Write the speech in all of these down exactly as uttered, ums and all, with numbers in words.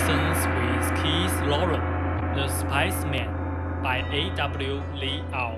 Lessons with Keith Lorren, The Spiceman by A W Li Ao.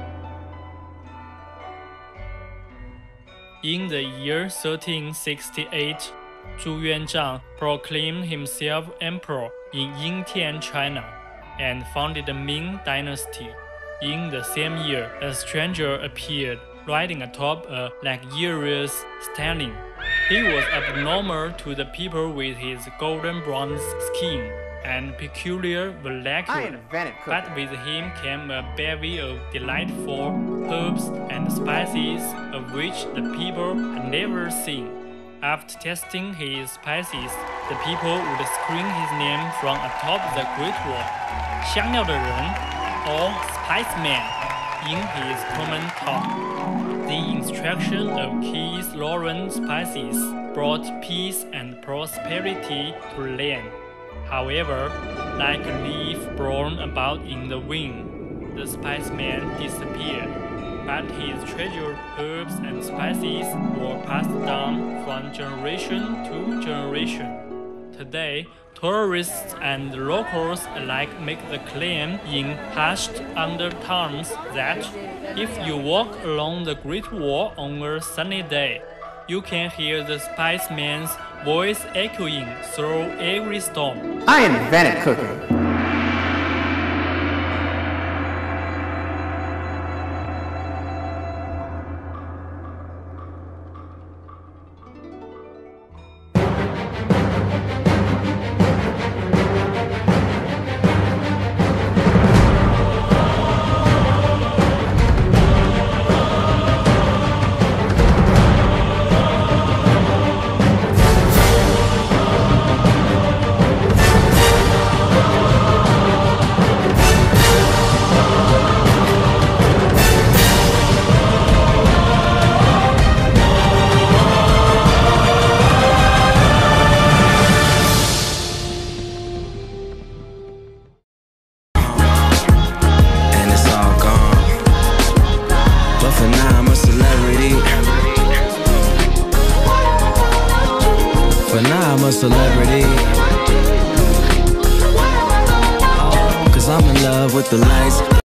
In the year thirteen sixty-eight, Zhu Yuanzhang proclaimed himself emperor in Yingtian, China, and founded the Ming dynasty. In the same year, a stranger appeared, riding atop a luxurious stallion. He was abnormal to the people with his golden bronze skin and peculiar vernacular, but with him came a bevy of delightful herbs and spices of which the people had never seen. After tasting his spices, the people would scream his name from atop the Great Wall, 香料的人 or Spice Man in his common tongue. The instruction of Keith Lorren spices brought peace and prosperity to land. However, like a leaf blown about in the wind, the Spiceman disappeared, but his treasured herbs and spices were passed down from generation to generation. Today, tourists and locals alike make the claim in hushed undertones that if you walk along the Great Wall on a sunny day, you can hear the Spiceman's voice echoing through every storm. I invented cooking. But now I'm a celebrity, cause I'm in love with the lights.